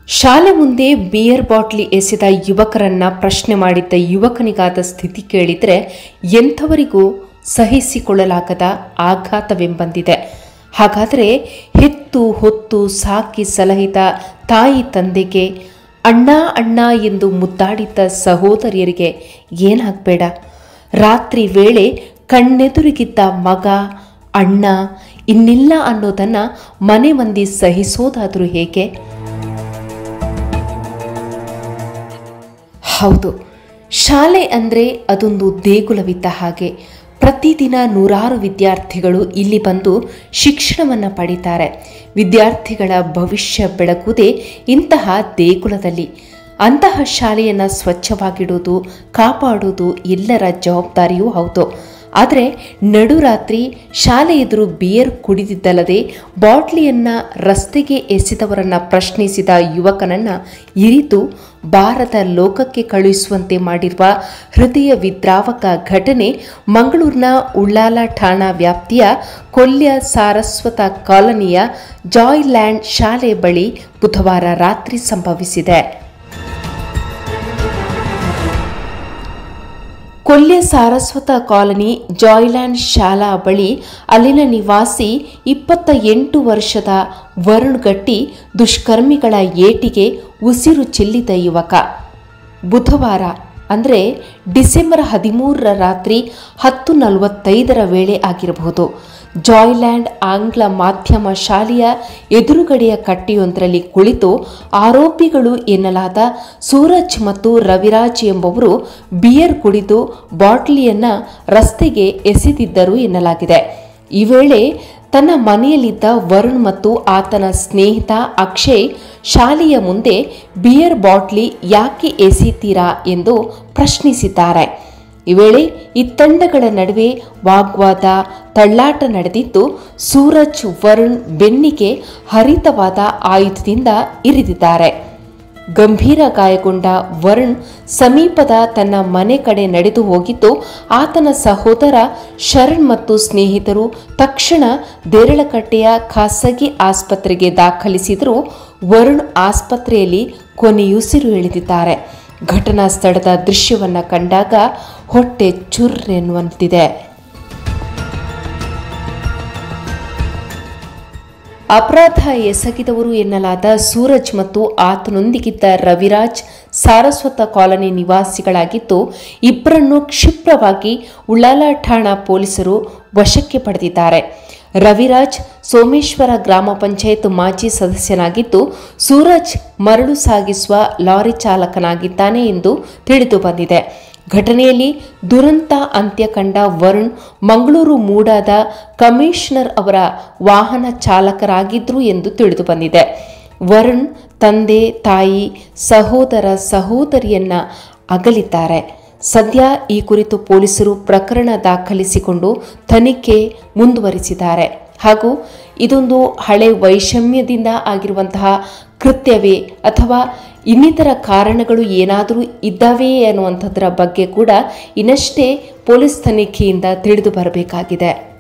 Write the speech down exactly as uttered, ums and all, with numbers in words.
ಶಾಲೆ ಮುಂದೆ beer bottle ಎಸೆದ ಯುವಕರನ್ನ ಪ್ರಶ್ನೆ ಮಾಡಿದ್ದ ಯುವಕನಿಗಾದ ಸ್ಥಿತಿ ಕೇಳಿದರೆ ಎಂಥವರಿಗೂ ಸಹಿಸಿಕೊಳ್ಳಲಾಗದ ಆಘಾತವೆಂಬಂದಿದೆ. ಹಾಗಾದರೆ ಹೆತ್ತು ಹೊತ್ತು ಸಾಕಿ ಸಲಹಿದ ತಾಯಿ ತಂದೆಗೆ, ಅಣ್ಣ ಅಣ್ಣ ಎಂದು ಮುದ್ದಾಡಿದ್ದ ಸಹೋದರಿಯರಿಗೆ ಏನಾಗಬೇಡ? ರಾತ್ರಿ ವೇಳೆ ಕಣ್ಣೆದುರಿಗಿದ್ದ ಮಗ, ಅಣ್ಣ ಇನ್ನಿಲ್ಲ ಅನ್ನೋದನ್ನು ಮನೆ ಮಂದಿ ಸಹಿಸೋದಾದರೂ ಹೇಗೆ? ಹೌದು, ಶಾಲೆ ಅಂದರೆ ಅದೊಂದು ದೇಗುಲವಿದ್ದ ಹಾಗೆ. ಪ್ರತಿದಿನ ನೂರಾರು ವಿದ್ಯಾರ್ಥಿಗಳು ಇಲ್ಲಿ ಬಂದು ಶಿಕ್ಷಣವನ್ನು ಪಡೀತಾರೆ. ವಿದ್ಯಾರ್ಥಿಗಳ ಭವಿಷ್ಯ ಬೆಳಗುವುದೇ ಇಂತಹ ದೇಗುಲದಲ್ಲಿ. ಅಂತಹ ಶಾಲೆಯನ್ನು ಸ್ವಚ್ಛವಾಗಿಡೋದು, ಕಾಪಾಡೋದು ಎಲ್ಲರ ಜವಾಬ್ದಾರಿಯೂ ಹೌದು. ಆದರೆ ನಡುರಾತ್ರಿ ಶಾಲೆ ಎದುರು ಬಿಯರ್ ಕುಡಿದಿದ್ದಲ್ಲದೆ ಬಾಟ್ಲಿಯನ್ನು ರಸ್ತೆಗೆ ಎಸೆದವರನ್ನು ಪ್ರಶ್ನಿಸಿದ ಯುವಕನನ್ನು ಇರಿದು ಭಾರತ ಲೋಕಕ್ಕೆ ಕಳುಹಿಸುವಂತೆ ಮಾಡಿರುವ ಹೃದಯ ವಿದ್ರಾವಕ ಘಟನೆ ಮಂಗಳೂರಿನ ಉಳ್ಳಾಲ ಠಾಣಾ ವ್ಯಾಪ್ತಿಯ ಕೊಲ್ಯ ಸಾರಸ್ವತ ಕಾಲನಿಯ ಜಾಯ್ಲ್ಯಾಂಡ್ ಶಾಲೆ ಬಳಿ ಬುಧವಾರ ರಾತ್ರಿ ಸಂಭವಿಸಿದೆ. ಕೊಲ್ಯ ಸಾರಸ್ವತ ಕಾಲನಿ ಜಾಯ್ಲ್ಯಾಂಡ್ ಶಾಲಾ ಬಳಿ ಅಲ್ಲಿನ ನಿವಾಸಿ ಇಪ್ಪತ್ತ ಎಂಟು ವರ್ಷದ ವರುಣ್ ಗಟ್ಟಿ ದುಷ್ಕರ್ಮಿಗಳ ಏಟಿಗೆ ಉಸಿರು ಚೆಲ್ಲಿದ ಯುವಕ. ಬುಧವಾರ ಅಂದರೆ ಡಿಸೆಂಬರ್ ಹದಿಮೂರರ ರಾತ್ರಿ ಹತ್ತು ನಲವತ್ತೈದರ ವೇಳೆ ಆಗಿರಬಹುದು. ಜಾಯ್ಲ್ಯಾಂಡ್ ಆಂಗ್ಲ ಮಾಧ್ಯಮ ಶಾಲೆಯ ಎದುರುಗಡೆಯ ಕಟ್ಟೆಯೊಂದರಲ್ಲಿ ಕುಳಿತು ಆರೋಪಿಗಳು ಎನ್ನಲಾದ ಸೂರಜ್ ಮತ್ತು ರವಿರಾಜ್ ಎಂಬುವರು ಬಿಯರ್ ಕುಡಿದು ಬಾಟ್ಲಿಯನ್ನು ರಸ್ತೆಗೆ ಎಸೆದಿದ್ದರು ಎನ್ನಲಾಗಿದೆ. ಈ ವೇಳೆ ತನ್ನ ಮನೆಯಲ್ಲಿದ್ದ ವರುಣ್ ಮತ್ತು ಆತನ ಸ್ನೇಹಿತ ಅಕ್ಷಯ್ ಶಾಲೆಯ ಮುಂದೆ ಬಿಯರ್ ಬಾಟ್ಲಿ ಯಾಕೆ ಎಸೆತೀರಾ ಎಂದು ಪ್ರಶ್ನಿಸಿದ್ದಾರೆ. ಈ ವೇಳೆ ಈ ತಂಡಗಳ ನಡುವೆ ವಾಗ್ವಾದ, ತಳ್ಳಾಟ ನಡೆದಿದ್ದು, ಸೂರಜ್ ವರುಣ್ ಬೆನ್ನಿಗೆ ಹರಿತವಾದ ಆಯುಧದಿಂದ ಇರಿದಿದ್ದಾರೆ. ಗಂಭೀರ ಗಾಯಗೊಂಡ ವರುಣ್ ಸಮೀಪದ ತನ್ನ ಮನೆ ಕಡೆ ನಡೆದು ಹೋಗಿದ್ದು, ಆತನ ಸಹೋದರ ಶರಣ್ ಮತ್ತು ಸ್ನೇಹಿತರು ತಕ್ಷಣ ದೇರಳಕಟ್ಟೆಯ ಖಾಸಗಿ ಆಸ್ಪತ್ರೆಗೆ ದಾಖಲಿಸಿದರೂ ವರುಣ್ ಆಸ್ಪತ್ರೆಯಲ್ಲಿ ಕೊನೆಯುಸಿರು ಎಳೆದಿದ್ದಾರೆ. ಘಟನಾ ಸ್ಥಳದ ದೃಶ್ಯವನ್ನು ಕಂಡಾಗ ಹೊಟ್ಟೆ ಚುರ್ರೆನ್ನುವಂತಿದೆ. ಅಪರಾಧ ಎಸಗಿದವರು ಎನ್ನಲಾದ ಸೂರಜ್ ಮತ್ತು ಆತನೊಂದಿಗಿದ್ದ ರವಿರಾಜ್ ಸಾರಸ್ವತ ಕಾಲನಿ ನಿವಾಸಿಗಳಾಗಿದ್ದು, ಇಬ್ಬರನ್ನು ಕ್ಷಿಪ್ರವಾಗಿ ಉಳ್ಳಾಲ ಠಾಣಾ ಪೊಲೀಸರು ವಶಕ್ಕೆ ಪಡೆದಿದ್ದಾರೆ. ರವಿರಾಜ್ ಸೋಮೇಶ್ವರ ಗ್ರಾಮ ಪಂಚಾಯತ್ ಮಾಜಿ ಸದಸ್ಯನಾಗಿದ್ದು, ಸೂರಜ್ ಮರಳು ಸಾಗಿಸುವ ಲಾರಿ ಚಾಲಕನಾಗಿದ್ದಾನೆ ಎಂದು ತಿಳಿದು ಬಂದಿದೆ. ಘಟನೆಯಲ್ಲಿ ದುರಂತ ಅಂತ್ಯ ಕಂಡ ವರುಣ್ ಮಂಗಳೂರು ಮೂಡಾದ ಕಮಿಷನರ್ ಅವರ ವಾಹನ ಚಾಲಕರಾಗಿದ್ರು ಎಂದು ತಿಳಿದು ಬಂದಿದೆ. ವರುಣ್ ತಂದೆ, ತಾಯಿ, ಸಹೋದರ ಸಹೋದರಿಯನ್ನ ಅಗಲಿದ್ದಾರೆ. ಸದ್ಯ ಈ ಕುರಿತು ಪೊಲೀಸರು ಪ್ರಕರಣ ದಾಖಲಿಸಿಕೊಂಡು ತನಿಖೆ ಮುಂದುವರಿಸಿದ್ದಾರೆ. ಹಾಗೂ ಇದೊಂದು ಹಳೆ ವೈಷಮ್ಯದಿಂದ ಆಗಿರುವಂತಹ ಕೃತ್ಯವೇ ಅಥವಾ ಇನ್ನಿತರ ಕಾರಣಗಳು ಏನಾದರೂ ಇದ್ದಾವೆಯೇ ಅನ್ನುವಂಥದ್ರ ಬಗ್ಗೆ ಕೂಡ ಇನ್ನಷ್ಟೇ ಪೊಲೀಸ್ ತನಿಖೆಯಿಂದ ತಿಳಿದು ಬರಬೇಕಾಗಿದೆ.